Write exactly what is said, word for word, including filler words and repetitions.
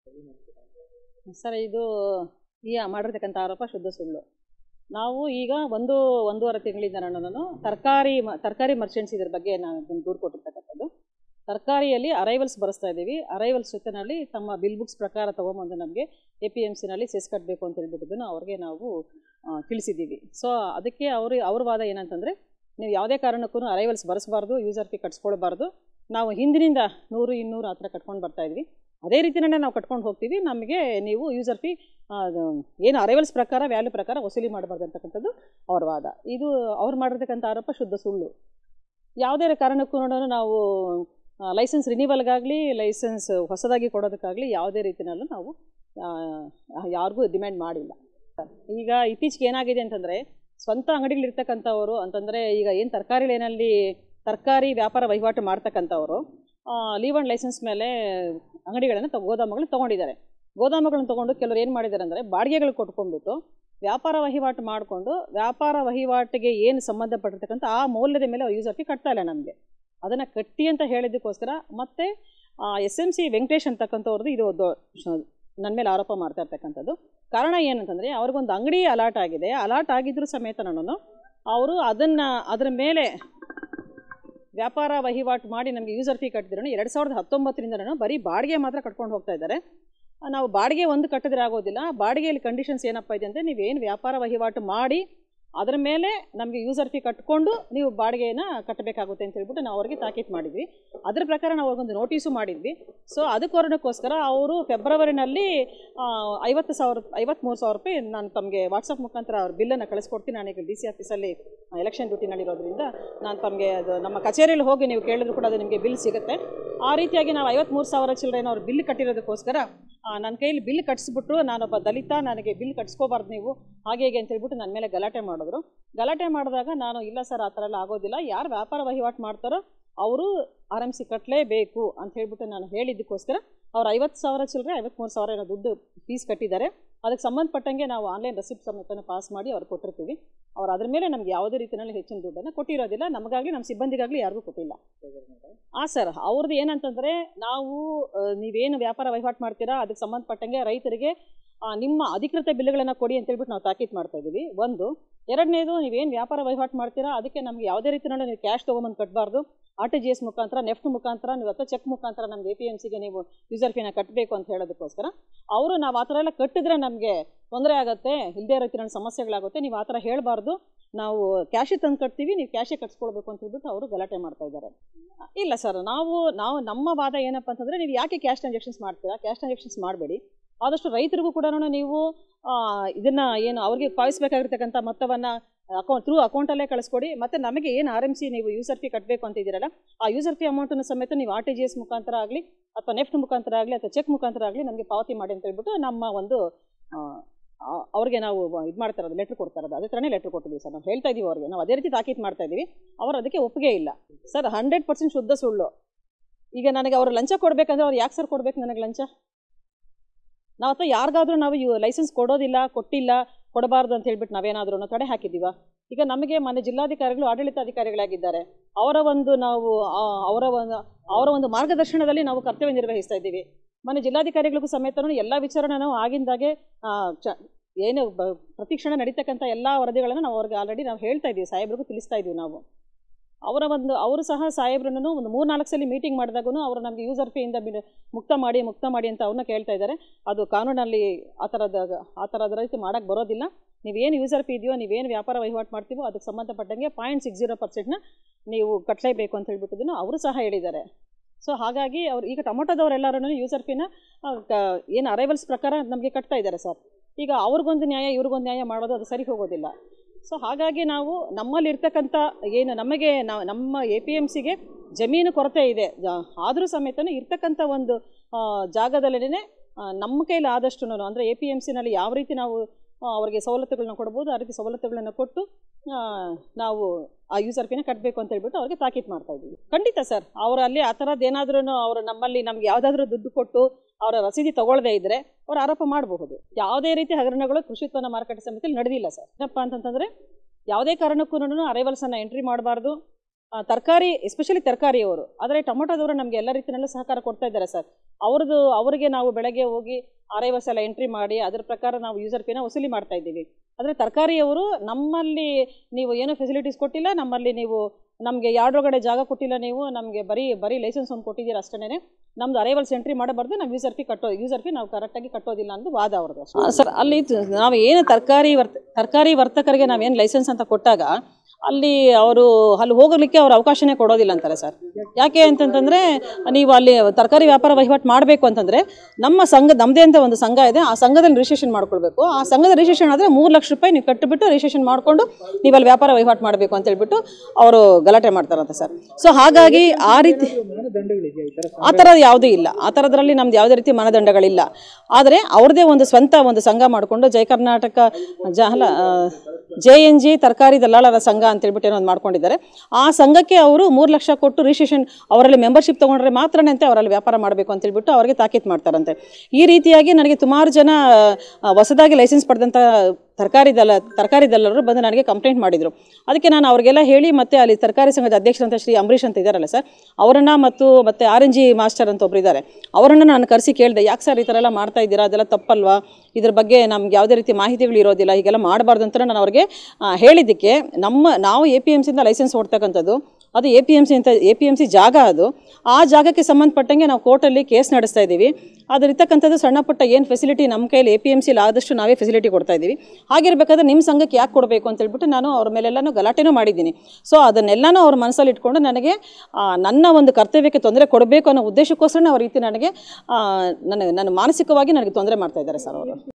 Sir, ಇದು ಈ ಮಾಡಿರ್ತಕ್ಕಂಥ ಆರೋಪ ಶುದ್ಧ ಸುಳ್ಳು. ನಾವು ಈಗ ಒಂದು ಒಂದೂವರೆ ತಿಂಗಳಿಂದ ನಾನು ತರಕಾರಿ ತರಕಾರಿ ಮರ್ಚೆಂಟ್ಸ್ ಇದ್ರ ಬಗ್ಗೆ ನಾನು ದೂರು ಕೊಟ್ಟಿರ್ತಕ್ಕಂಥದ್ದು. ತರಕಾರಿಯಲ್ಲಿ ಅರೈವಲ್ಸ್ ಬರೆಸ್ತಾ ಇದ್ದೀವಿ. ಅರೈವಲ್ಸ್ ಜೊತೆನಲ್ಲಿ ತಮ್ಮ ಬಿಲ್ ಬುಕ್ಸ್ ಪ್ರಕಾರ ತೊಗೊಂಬಂದು ನಮಗೆ ಎ ಪಿ ಎಮ್ ಸಿನಲ್ಲಿ ಸೆಸ್ ಕಟ್ಟಬೇಕು ಅಂತ ಹೇಳ್ಬಿಟ್ಟಿದ್ದನ್ನು ಅವ್ರಿಗೆ ನಾವು ತಿಳಿಸಿದ್ದೀವಿ. ಸೊ ಅದಕ್ಕೆ ಅವರು ಅವ್ರ ವಾದ ಏನಂತಂದರೆ, ನೀವು ಯಾವುದೇ ಕಾರಣಕ್ಕೂ ಅರೈವಲ್ಸ್ ಬರೆಸಬಾರ್ದು, ಯೂಸರ್ ಫೀ ಕಟ್ಸ್ಕೊಳ್ಬಾರ್ದು. ನಾವು ಹಿಂದಿನಿಂದ ನೂರು ಇನ್ನೂರು ಆ ಥರ ಕಟ್ಕೊಂಡು ಬರ್ತಾಯಿದ್ವಿ. ಅದೇ ರೀತಿಯೇ ನಾವು ಕಟ್ಕೊಂಡು ಹೋಗ್ತೀವಿ. ನಮಗೆ ನೀವು ಯೂಸರ್ ಫೀ ಏನು ಅರೈವಲ್ಸ್ ಪ್ರಕಾರ ವ್ಯಾಲ್ಯೂ ಪ್ರಕಾರ ವಸೂಲಿ ಮಾಡಬಾರ್ದು ಅಂತಕ್ಕಂಥದ್ದು ಅವ್ರ ವಾದ. ಇದು ಅವ್ರು ಮಾಡಿರ್ತಕ್ಕಂಥ ಆರೋಪ ಶುದ್ಧ ಸುಳ್ಳು. ಯಾವುದೇ ಕಾರಣಕ್ಕೂ ನೋಡೋಣ ನಾವು ಲೈಸೆನ್ಸ್ ರಿನಿವಲ್ಗಾಗಲಿ ಲೈಸೆನ್ಸ್ ಹೊಸದಾಗಿ ಕೊಡೋದಕ್ಕಾಗಲಿ ಯಾವುದೇ ರೀತಿಯಲ್ಲೂ ನಾವು ಯಾರಿಗೂ ಡಿಮ್ಯಾಂಡ್ ಮಾಡಿಲ್ಲ. ಈಗ ಇತ್ತೀಚೆಗೆ ಏನಾಗಿದೆ ಅಂತಂದರೆ, ಸ್ವಂತ ಅಂಗಡಿಗಳಿರ್ತಕ್ಕಂಥವರು ಅಂತಂದರೆ, ಈಗ ಏನು ತರಕಾರಿ ಲೈನಲ್ಲಿ ತರಕಾರಿ ವ್ಯಾಪಾರ ವಹಿವಾಟು ಮಾಡ್ತಕ್ಕಂಥವರು ಲೀವ್ ಆ್ಯಂಡ್ ಲೈಸೆನ್ಸ್ ಮೇಲೆ ಅಂಗಡಿಗಳನ್ನು ತಗೋ ಗೋದಾಮುಗಳನ್ನ ತೊಗೊಂಡಿದ್ದಾರೆ. ಗೋದಾಮುಗಳನ್ನು ತೊಗೊಂಡು ಕೆಲವರು ಏನು ಮಾಡಿದ್ದಾರೆ ಅಂದರೆ, ಬಾಡಿಗೆಗಳು ಕೊಟ್ಕೊಂಡ್ಬಿಟ್ಟು ವ್ಯಾಪಾರ ವಹಿವಾಟು ಮಾಡಿಕೊಂಡು ವ್ಯಾಪಾರ ವಹಿವಾಟಿಗೆ ಏನು ಸಂಬಂಧಪಟ್ಟಿರ್ತಕ್ಕಂಥ ಆ ಮೌಲ್ಯದ ಮೇಲೆ ಯೂಸರ್ ಫೀ ಕಟ್ತಾ ಇಲ್ಲ ನಮಗೆ. ಅದನ್ನು ಕಟ್ಟಿ ಅಂತ ಹೇಳಿದ್ದಕ್ಕೋಸ್ಕರ ಮತ್ತೆ ಎಸ್ ಎಮ್ ಸಿ ವೆಂಕಟೇಶ್ ಅಂತಕ್ಕಂಥವ್ರದ್ದು ಇದು ನನ್ನ ಮೇಲೆ ಆರೋಪ ಮಾಡ್ತಾ ಇರ್ತಕ್ಕಂಥದ್ದು. ಕಾರಣ ಏನಂತಂದರೆ, ಅವ್ರಿಗೊಂದು ಅಂಗಡಿ ಅಲಾಟ್ ಆಗಿದೆ. ಅಲಾಟ್ ಆಗಿದ್ದರೂ ಸಮೇತ ನಾನು ಅವರು ಅದನ್ನು ಅದರ ಮೇಲೆ ವ್ಯಾಪಾರ ವಹಿವಾಟು ಮಾಡಿ ನಮಗೆ ಯೂಸರ್ ಫೀ ಕಟ್ಟಿದ್ರು. ಎರಡು ಸಾವಿರದ ಹತ್ತೊಂಬತ್ತರಿಂದ ನಾನು ಬರೀ ಬಾಡಿಗೆ ಮಾತ್ರ ಕಟ್ಕೊಂಡು ಹೋಗ್ತಾ ಇದ್ದಾರೆ. ನಾವು ಬಾಡಿಗೆ ಒಂದು ಕಟ್ಟಿದ್ರೆ ಆಗೋದಿಲ್ಲ. ಬಾಡಿಗೆಯಲ್ಲಿ ಕಂಡೀಷನ್ಸ್ ಏನಪ್ಪ ಇದೆ ಅಂದರೆ, ನೀವೇನು ವ್ಯಾಪಾರ ವಹಿವಾಟು ಮಾಡಿ ಅದರ ಮೇಲೆ ನಮಗೆ ಯೂಸರ್ ಫೀ ಕಟ್ಕೊಂಡು ನೀವು ಬಾಡಿಗೆಯನ್ನು ಕಟ್ಟಬೇಕಾಗುತ್ತೆ ಅಂತ ಹೇಳ್ಬಿಟ್ಟು ನಾವು ಅವ್ರಿಗೆ ತಾಕೀತು ಮಾಡಿದ್ವಿ. ಅದರ ಪ್ರಕಾರ ನಾವು ಅವ್ರಿಗೊಂದು ನೋಟಿಸು ಮಾಡಿದ್ವಿ. ಸೊ ಅದಕ್ಕೋಸ್ಕರ ಅವರು ಫೆಬ್ರವರಿನಲ್ಲಿ ಐವತ್ತು ಸಾವಿರ ಐವತ್ತ್ಮೂರು ಸಾವಿರ ರೂಪಾಯಿ ನಾನು ತಮಗೆ ವಾಟ್ಸಪ್ ಮುಖಾಂತರ ಅವ್ರ ಬಿಲ್ಲನ್ನು ಕಳಿಸ್ಕೊಡ್ತೀನಿ. ನಾನೀಗ ಡಿ ಸಿ ಆಫೀಸಲ್ಲಿ ಎಲೆಕ್ಷನ್ ಡ್ಯೂಟಿನಲ್ಲಿರೋದ್ರಿಂದ ನಾನು ತಮಗೆ ಅದು ನಮ್ಮ ಕಚೇರಿಯಲ್ಲಿ ಹೋಗಿ ನೀವು ಕೇಳಿದ್ರು ಕೂಡ ಅದು ನಿಮಗೆ ಬಿಲ್ ಸಿಗುತ್ತೆ. ಆ ರೀತಿಯಾಗಿ ನಾವು ಐವತ್ತ್ಮೂರು ಸಾವಿರ ಚಿಲ್ಲರೆನ ಅವ್ರು ಬಿಲ್ ಕಟ್ಟಿರೋದಕ್ಕೋಸ್ಕರ ನನ್ನ ಕೈಯಲ್ಲಿ ಬಿಲ್ ಕಟ್ಸಿಬಿಟ್ರು. ನಾನೊಬ್ಬ ದಲಿತ, ನನಗೆ ಬಿಲ್ ಕಟ್ಸ್ಕೋಬಾರ್ದು ನೀವು ಹಾಗೆ ಹೇಗೆ ಅಂತ ಹೇಳ್ಬಿಟ್ಟು ನನ್ನ ಮೇಲೆ ಗಲಾಟೆ ಮಾಡಿದ್ರು. ಗಲಾಟೆ ಮಾಡಿದಾಗ ನಾನು ಇಲ್ಲ ಸರ್, ಆ ಥರ ಎಲ್ಲ ಆಗೋದಿಲ್ಲ, ಯಾರು ವ್ಯಾಪಾರ ವಹಿವಾಟು ಮಾಡ್ತಾರೋ ಅವರು ಆರ್ ಎಮ್ ಸಿ ಕಟ್ಟಲೇಬೇಕು ಅಂತ ಹೇಳ್ಬಿಟ್ಟು ನಾನು ಹೇಳಿದ್ದಕ್ಕೋಸ್ಕರ ಅವ್ರು ಐವತ್ತು ಸಾವಿರ ಚಿಲ್ಲರೆ ಐವತ್ತ್ಮೂರು ಸಾವಿರ ಏನೋ ದುಡ್ಡು ಫೀಸ್ ಕಟ್ಟಿದ್ದಾರೆ. ಅದಕ್ಕೆ ಸಂಬಂಧಪಟ್ಟಂಗೆ ನಾವು ಆನ್ಲೈನ್ ರೆಸಿಪ್ಟ್ ಸಮೇತನ ಪಾಸ್ ಮಾಡಿ ಅವ್ರು ಕೊಟ್ಟಿರ್ತೀವಿ. ಅವ್ರು ಅದ್ರ ಮೇಲೆ ನಮ್ಗೆ ಯಾವುದೇ ರೀತಿಯಲ್ಲಿ ಹೆಚ್ಚಿನ ದುಡ್ಡನ್ನು ಕೊಟ್ಟಿರೋದಿಲ್ಲ. ನಮಗಾಗಲಿ ನಮ್ಮ ಸಿಬ್ಬಂದಿಗಾಗಲಿ ಯಾರಿಗೂ ಕೊಟ್ಟಿಲ್ಲ. ಹಾಂ ಸರ್, ಅವ್ರದ್ದು ಏನಂತಂದರೆ, ನಾವು ನೀವೇನು ವ್ಯಾಪಾರ ವಹಿವಾಟು ಮಾಡ್ತೀರಾ ಅದಕ್ಕೆ ಸಂಬಂಧಪಟ್ಟಂಗೆ ರೈತರಿಗೆ ನಿಮ್ಮ ಅಧಿಕೃತ ಬಿಲ್ಗಳನ್ನು ಕೊಡಿ ಅಂತ ಹೇಳ್ಬಿಟ್ಟು ನಾವು ತಾಕೀತು ಮಾಡ್ತಾ ಇದ್ದೀವಿ. ಒಂದು ಎರಡನೇದು, ನೀವೇನು ವ್ಯಾಪಾರ ವಹಿವಾಟು ಮಾಡ್ತೀರಾ ಅದಕ್ಕೆ ನಮಗೆ ಯಾವುದೇ ರೀತಿಯಲ್ಲಿ ನೀವು ಕ್ಯಾಶ್ ತೊಗೊಂಬಂದು ಕಟ್ಟಬಾರ್ದು. ಆರ್ ಟಿ ಜಿ ಎಸ್ ಮುಖಾಂತರ, ನೆಫ್ಟ್ ಮುಖಾಂತರ, ನೀವು ಅಥವಾ ಚೆಕ್ ಮುಖಾಂತರ ನಮ್ಗೆ ಎ ಪಿ ಎಮ್ ಸಿಗೆ ನೀವು ಯೂಸರ್ ಫೀನ ಕಟ್ಟಬೇಕು ಅಂತ ಹೇಳೋದಕ್ಕೋಸ್ಕರ ಅವರು ನಾವು ಆ ಥರ ಎಲ್ಲ ಕಟ್ಟಿದ್ರೆ ನಮಗೆ ತೊಂದರೆ ಆಗುತ್ತೆ, ಇಲ್ಲದೇ ಇರೋ ರೀತಿ ಸಮಸ್ಯೆಗಳಾಗುತ್ತೆ, ನೀವು ಆ ಥರ ಹೇಳಬಾರ್ದು, ನಾವು ಕ್ಯಾಶೇ ತಂದು ಕಟ್ತೀವಿ, ನೀವು ಕ್ಯಾಶೇ ಕಟ್ಸ್ಕೊಳ್ಬೇಕು ಅಂತ ಹೇಳ್ಬಿಟ್ಟು ಅವರು ಗಲಾಟೆ ಮಾಡ್ತಾ ಇದ್ದಾರೆ. ಇಲ್ಲ ಸರ್, ನಾವು ನಾವು ನಮ್ಮ ವಾದ ಏನಪ್ಪ ಅಂತಂದರೆ, ನೀವು ಯಾಕೆ ಕ್ಯಾಶ್ ಟ್ರಾನ್ಸಾಕ್ಷನ್ಸ್ ಮಾಡ್ತೀರಾ? ಕ್ಯಾಶ್ ಟ್ರಾನ್ಸಾಕ್ಷನ್ಸ್ ಮಾಡಬೇಡಿ. ಆದಷ್ಟು ರೈತರಿಗೂ ಕೂಡ ನೀವು ಇದನ್ನು ಏನು ಅವ್ರಿಗೆ ಪಾವತಿಸಬೇಕಾಗಿರ್ತಕ್ಕಂಥ ಮೊತ್ತವನ್ನು ಅಕೌಂಟ್ ಥ್ರೂ ಅಕೌಂಟಲ್ಲೇ ಕಳಿಸ್ಕೊಡಿ. ಮತ್ತು ನಮಗೆ ಏನು ಆರ್ ಎಮ್ ಸಿ ನೀವು ಯೂಸರ್ ಫೀ ಕಟ್ಟಬೇಕು ಅಂತಿದ್ದೀರಲ್ಲ, ಆ ಯೂಸರ್ ಫೀ ಅಮೌಂಟನ್ನು ಸಮೇತ ನೀವು ಆರ್ ಟಿ ಜಿ ಎಸ್ ಮುಖಾಂತರ ಆಗಲಿ ಅಥವಾ ನೆಫ್ಟ್ ಮುಖಾಂತರ ಆಗಲಿ ಅಥವಾ ಚೆಕ್ ಮುಖಾಂತರ ಆಗಲಿ ನಮಗೆ ಪಾವತಿ ಮಾಡಿ ಅಂತ ಹೇಳ್ಬಿಟ್ಟು ನಮ್ಮ ಒಂದು ಅವ್ರಿಗೆ ನಾವು ಇದು ಮಾಡ್ತಾ ಇರೋದು, ಲೆಟ್ರ್ ಕೊಡ್ತಾ ಇರೋದು. ಅದೇ ಥರನೇ ಲೆಟ್ರ್ ಕೊಟ್ಟಿದ್ದೀವಿ ಸರ್. ನಾವು ಹೇಳ್ತಾ ಇದ್ದೀವಿ ಅವ್ರಿಗೆ, ನಾವು ಅದೇ ರೀತಿ ತಾಕೀತು ಮಾಡ್ತಾ ಇದ್ದೀವಿ. ಅವರು ಅದಕ್ಕೆ ಒಪ್ಪಿಗೆ ಇಲ್ಲ ಸರ್. ಹಂಡ್ರೆಡ್ ಪರ್ಸೆಂಟ್ ಶುದ್ಧ ಸುಳ್ಳು. ಈಗ ನನಗೆ ಅವರು ಲಂಚ ಕೊಡಬೇಕಂದ್ರೆ ಅವ್ರು ಯಾಕೆ ಸರ್ ಕೊಡಬೇಕು ನನಗೆ ಲಂಚ? ನಾವು ಅಥವಾ ಯಾರಿಗಾದ್ರೂ ನಾವು ಇವು ಲೈಸೆನ್ಸ್ ಕೊಡೋದಿಲ್ಲ, ಕೊಟ್ಟಿಲ್ಲ, ಕೊಡಬಾರ್ದು ಅಂತ ಹೇಳ್ಬಿಟ್ಟು ನಾವೇನಾದ್ರೂ ತಡೆ ಹಾಕಿದ್ದೀವ? ಈಗ ನಮಗೆ ಮನೆ ಜಿಲ್ಲಾಧಿಕಾರಿಗಳು ಆಡಳಿತಾಧಿಕಾರಿಗಳಾಗಿದ್ದಾರೆ. ಅವರ ಒಂದು ನಾವು ಅವರ ಒಂದು ಅವರ ಒಂದು ಮಾರ್ಗದರ್ಶನದಲ್ಲಿ ನಾವು ಕರ್ತವ್ಯ ನಿರ್ವಹಿಸ್ತಾ ಇದ್ದೀವಿ. ಮನೆ ಜಿಲ್ಲಾಧಿಕಾರಿಗಳಿಗೂ ಸಮೇತ ಎಲ್ಲ ವಿಚಾರಣೆ ನಾವು ಆಗಿಂದಾಗೆ ಚ ಏನು ಪ್ರತಿ ಕ್ಷಣ ನಡೀತಕ್ಕಂಥ ಎಲ್ಲ ವರದಿಗಳನ್ನು ನಾವು ಅವ್ರಿಗೆ ಆಲ್ರೆಡಿ ನಾವು ಹೇಳ್ತಾ ಇದ್ದೀವಿ, ಸಾಹೇಬ್ರಿಗೂ ತಿಳಿಸ್ತಾ ಇದ್ದೀವಿ ನಾವು. ಅವರ ಒಂದು ಅವರು ಸಹ ಸಾಹೇಬ್ರನ್ನು ಒಂದು ಮೂರು ನಾಲ್ಕು ಸಲ ಮೀಟಿಂಗ್ ಮಾಡಿದಾಗೂ ಅವರು ನಮಗೆ ಯೂಸರ್ ಫೀಯಿಂದ ಮುಕ್ತ ಮಾಡಿ ಮುಕ್ತ ಮಾಡಿ ಅಂತ ಅವ್ರನ್ನ ಕೇಳ್ತಾ ಇದ್ದಾರೆ. ಅದು ಕಾನೂನಲ್ಲಿ ಆ ಥರದ ಆ ಥರದ ರೀತಿ ಮಾಡೋಕ್ಕೆ ಬರೋದಿಲ್ಲ. ನೀವೇನು ಯೂಸರ್ ಫೀ ಇದೆಯೋ, ನೀವೇನು ವ್ಯಾಪಾರ ವಹಿವಾಟು ಮಾಡ್ತೀವೋ ಅದಕ್ಕೆ ಸಂಬಂಧಪಟ್ಟಂಗೆ ಪಾಯಿಂಟ್ ಸಿಕ್ಸ್ ಜೀರೋ ಪರ್ಸೆಂಟ್ನ ನೀವು ಕಟ್ಟಲೇಬೇಕು ಅಂತ ಹೇಳ್ಬಿಟ್ಟಿದ್ದನ್ನು ಅವರು ಸಹ ಹೇಳಿದ್ದಾರೆ. ಸೊ ಹಾಗಾಗಿ ಅವ್ರು ಈಗ ಟೊಮೊಟೊದವರೆಲ್ಲರೂ ಯೂಸರ್ ಫೀನ ಏನು ಅರೈವಲ್ಸ್ ಪ್ರಕಾರ ನಮಗೆ ಕಟ್ತಾ ಇದ್ದಾರೆ ಸರ್. ಈಗ ಅವ್ರಿಗೊಂದು ನ್ಯಾಯ ಇವ್ರಿಗೊಂದು ನ್ಯಾಯ ಮಾಡೋದು ಅದು ಸರಿ ಹೋಗೋದಿಲ್ಲ. ಸೊ ಹಾಗಾಗಿ ನಾವು ನಮ್ಮಲ್ಲಿರ್ತಕ್ಕಂಥ ಏನು ನಮಗೆ ನಾವು ನಮ್ಮ ಎ ಪಿ ಎಮ್ ಸಿಗೆ ಜಮೀನು ಕೊರತೆ ಇದೆ, ಆದರೂ ಸಮೇತ ಇರ್ತಕ್ಕಂಥ ಒಂದು ಜಾಗದಲ್ಲೇ ನಮ್ಮ ಕೈಲಿ ಆದಷ್ಟು ಅಂದರೆ ಎ ಪಿ ಎಮ್ ಸಿನಲ್ಲಿ ಯಾವ ರೀತಿ ನಾವು ಅವರಿಗೆ ಸವಲತ್ತುಗಳನ್ನ ಕೊಡ್ಬೋದು ಆ ರೀತಿ ಸವಲತ್ತುಗಳನ್ನು ಕೊಟ್ಟು ನಾವು ಆ ಯೂಸರ್ ಫೀನ ಕಟ್ಟಬೇಕು ಅಂತ ಹೇಳ್ಬಿಟ್ಟು ಅವ್ರಿಗೆ ತಾಕೀತು ಮಾಡ್ತಾ ಇದ್ದೀವಿ. ಖಂಡಿತ ಸರ್, ಅವರು ಅಲ್ಲಿ ಆ ಥರದ್ದು ಏನಾದ್ರೂ ಅವರು ನಮ್ಮಲ್ಲಿ ನಮ್ಗೆ ಯಾವುದಾದ್ರೂ ದುಡ್ಡು ಕೊಟ್ಟು ಅವರ ರಸೀದಿ ತಗೊಳ್ಳದೇ ಇದ್ದರೆ ಅವ್ರು ಆರೋಪ ಮಾಡಬಹುದು. ಯಾವುದೇ ರೀತಿ ಹಗರಣಗಳು ಕೃಷಿ ಉತ್ಪನ್ನ ಮಾರುಕಟ್ಟೆ ಸಮಿತಿಯಲ್ಲಿ ನಡೆದಿಲ್ಲ ಸರ್. ಏನಪ್ಪ ಅಂತಂತಂದರೆ, ಯಾವುದೇ ಕಾರಣಕ್ಕೂ ಅರೈವಲ್ಸನ್ನು ಎಂಟ್ರಿ ಮಾಡಬಾರ್ದು, ತರಕಾರಿ ಎಸ್ಪೆಷಲಿ ತರಕಾರಿಯವರು, ಆದರೆ ಟೊಮೊಟೊದವರು ನಮಗೆ ಎಲ್ಲ ರೀತಿಯಲ್ಲೂ ಸಹಕಾರ ಕೊಡ್ತಾ ಇದ್ದಾರೆ ಸರ್. ಅವ್ರದ್ದು ಅವರಿಗೆ ನಾವು ಬೆಳಗ್ಗೆ ಹೋಗಿ ಆರ್ ಐ ಎಸ್ ಎಲ್ಲ ಎಂಟ್ರಿ ಮಾಡಿ ಅದರ ಪ್ರಕಾರ ನಾವು ಯೂಸರ್ ಫೀನ ವಸೂಲಿ ಮಾಡ್ತಾ ಇದ್ದೀವಿ. ಆದರೆ ತರಕಾರಿಯವರು ನಮ್ಮಲ್ಲಿ ನೀವು ಏನೂ ಫೆಸಿಲಿಟೀಸ್ ಕೊಟ್ಟಿಲ್ಲ, ನಮ್ಮಲ್ಲಿ ನೀವು ನಮಗೆ ಯಾರ್ಡೊಳಗಡೆ ಜಾಗ ಕೊಟ್ಟಿಲ್ಲ, ನೀವು ನಮಗೆ ಬರೀ ಬರೀ ಲೈಸೆನ್ಸ್ ಒಂದು ಕೊಟ್ಟಿದ್ದೀರ ಅಷ್ಟೇ, ನಮ್ದು ಅರೈವಲ್ಸ್ ಎಂಟ್ರಿ ಮಾಡಬಾರ್ದು, ನಾವು ಯೂಸರ್ ಫೀ ಕಟ್ಟೋ ಯೂಸರ್ ಫೀ ನಾವು ಕರೆಕ್ಟಾಗಿ ಕಟ್ಟೋದಿಲ್ಲ ಅಂತ ವಾದ ಅವ್ರದ್ದು ಸರ್. ಅಲ್ಲಿ ನಾವು ಏನು ತರಕಾರಿ ವರ್ತ ತರಕಾರಿ ವರ್ತಕರಿಗೆ ನಾವೇನು ಲೈಸೆನ್ಸ್ ಅಂತ ಕೊಟ್ಟಾಗ ಅಲ್ಲಿ ಅವರು ಅಲ್ಲಿ ಹೋಗಲಿಕ್ಕೆ ಅವ್ರು ಅವಕಾಶನೇ ಕೊಡೋದಿಲ್ಲ ಅಂತಾರೆ ಸರ್. ಯಾಕೆ ಅಂತಂತಂದರೆ ನೀವು ಅಲ್ಲಿ ತರಕಾರಿ ವ್ಯಾಪಾರ ವಹಿವಾಟು ಮಾಡಬೇಕು ಅಂತಂದರೆ ನಮ್ಮ ಸಂಘ ನಮ್ಮದೇ ಅಂತ ಒಂದು ಸಂಘ ಇದೆ, ಆ ಸಂಘದಲ್ಲಿ ರಿಜಿಸ್ಟ್ರೇಷನ್ ಮಾಡ್ಕೊಳ್ಬೇಕು. ಆ ಸಂಘದ ರಿಜಿಸ್ಟ್ರೇಷನ್ ಆದರೆ ಮೂರು ಲಕ್ಷ ರೂಪಾಯಿ ನೀವು ಕಟ್ಟಿಬಿಟ್ಟು ರಿಜಿಸ್ಟ್ರೇಷನ್ ಮಾಡಿಕೊಂಡು ನೀವು ಅಲ್ಲಿ ವ್ಯಾಪಾರ ವಹಿವಾಟು ಮಾಡಬೇಕು ಅಂತ ಹೇಳ್ಬಿಟ್ಟು ಅವರು ಗಲಾಟೆ ಮಾಡ್ತಾರಂತೆ ಸರ್. ಸೊ ಹಾಗಾಗಿ ಆ ರೀತಿ ಆ ಥರದ ಯಾವುದೂ ಇಲ್ಲ, ಆ ಥರದ್ರಲ್ಲಿ ನಮ್ದು ಯಾವುದೇ ರೀತಿ ಮಾನದಂಡಗಳಿಲ್ಲ. ಆದರೆ ಅವ್ರದ್ದೇ ಒಂದು ಸ್ವಂತ ಒಂದು ಸಂಘ ಮಾಡಿಕೊಂಡು ಜಯ ಕರ್ನಾಟಕ ಜಹಲ ಜೆ ಎನ್ ಜಿ ತರಕಾರಿ ದಲ್ಲಾಳರ ಸಂಘ ಅಂತ ಹೇಳ್ಬಿಟ್ಟು ಏನೋ ಒಂದು ಮಾಡ್ಕೊಂಡಿದ್ದಾರೆ. ಆ ಸಂಘಕ್ಕೆ ಅವರು ಮೂರು ಲಕ್ಷ ಕೊಟ್ಟು ರಿಜಿಸ್ಟ್ರೇಷನ್ ಅವರಲ್ಲಿ ಮೆಂಬರ್ಶಿಪ್ ತೊಗೊಂಡ್ರೆ ಮಾತ್ರನೇ ಅಂತೆ ಅವರಲ್ಲಿ ವ್ಯಾಪಾರ ಮಾಡಬೇಕು ಅಂತ ಹೇಳ್ಬಿಟ್ಟು ಅವರಿಗೆ ತಾಕೀತು ಮಾಡ್ತಾರಂತೆ. ಈ ರೀತಿಯಾಗಿ ನನಗೆ ಸುಮಾರು ಜನ ಹೊಸದಾಗಿ ಲೈಸೆನ್ಸ್ ಪಡೆದಂಥ ತರಕಾರಿ ದಲ್ಲ ತರಕಾರಿ ದಲ್ಲಾಳರು ಬಂದು ನನಗೆ ಕಂಪ್ಲೇಂಟ್ ಮಾಡಿದರು. ಅದಕ್ಕೆ ನಾನು ಅವ್ರಿಗೆಲ್ಲ ಹೇಳಿ ಮತ್ತೆ ಅಲ್ಲಿ ತರಕಾರಿ ಸಂಘದ ಅಧ್ಯಕ್ಷರಂತ ಶ್ರೀ ಅಂಬರೀಷ್ ಅಂತ ಇದ್ದಾರಲ್ಲ ಸರ್, ಅವರನ್ನು ಮತ್ತು ಮತ್ತೆ ಆರ್ ಎನ್ ಜಿ ಮಾಸ್ಟರ್ ಅಂತ ಒಬ್ಬರು ಇದ್ದಾರೆ, ಅವರನ್ನು ನಾನು ಕರೆಸಿ ಕೇಳಿದೆ, ಯಾಕೆ ಸರ್ ಈ ಥರ ಎಲ್ಲ ಮಾಡ್ತಾ ಇದ್ದೀರಾ, ಅದೆಲ್ಲ ತಪ್ಪಲ್ವಾ, ಇದ್ರ ಬಗ್ಗೆ ನಮ್ಗೆ ಯಾವುದೇ ರೀತಿ ಮಾಹಿತಿಗಳು ಇರೋದಿಲ್ಲ, ಹೀಗೆಲ್ಲ ಮಾಡಬಾರ್ದು ಅಂತ ನಾನು ಅವ್ರಿಗೆ ಹೇಳಿದ್ದಕ್ಕೆ ನಮ್ಮ ನಾವು ಎ ಪಿ ಎಮ್ ಸಿಯಿಂದ ಲೈಸೆನ್ಸ್ ಹೊಡ್ತಕ್ಕಂಥದ್ದು ಅದು ಎ ಪಿ ಎಮ್ ಸಿ ಅಂತ ಎ ಪಿ ಎಮ್ ಸಿ ಜಾಗ, ಅದು ಆ ಜಾಗಕ್ಕೆ ಸಂಬಂಧಪಟ್ಟಂಗೆ ನಾವು ಕೋರ್ಟಲ್ಲಿ ಕೇಸ್ ನಡೆಸ್ತಾ ಇದ್ದೀವಿ. ಅದಿರ್ತಕ್ಕಂಥದ್ದು ಸಣ್ಣ ಪುಟ್ಟ ಏನು ಫೆಸಿಲಿಟಿ ನಮ್ಮ ಕೈಯಲ್ಲಿ ಎ ಪಿ ಎಮ್ ಸಿಲಿ ಆದಷ್ಟು ನಾವೇ ಫೆಸಿಲಿಟಿ ಕೊಡ್ತಾ ಇದ್ದೀವಿ. ಹಾಗಿರಬೇಕಾದ್ರೆ ನಿಮ್ಮ ಸಂಘಕ್ಕೆ ಯಾಕೆ ಕೊಡಬೇಕು ಅಂತ ಹೇಳ್ಬಿಟ್ಟು ನಾನು ಅವ್ರ ಮೇಲೆಲ್ಲನೂ ಗಲಾಟೆನೂ ಮಾಡಿದ್ದೀನಿ. ಸೊ ಅದನ್ನೆಲ್ಲನೂ ಅವ್ರ ಮನಸ್ಸಲ್ಲಿ ಇಟ್ಕೊಂಡು ನನಗೆ ನನ್ನ ಒಂದು ಕರ್ತವ್ಯಕ್ಕೆ ತೊಂದರೆ ಕೊಡಬೇಕು ಅನ್ನೋ ಉದ್ದೇಶಕ್ಕೋಸ್ಕರ ಅವ್ರ ರೀತಿ ನನಗೆ ನನಗೆ ನನ್ನ ಮಾನಸಿಕವಾಗಿ ನನಗೆ ತೊಂದರೆ ಮಾಡ್ತಾ ಇದ್ದಾರೆ ಸರ್ ಅವರು.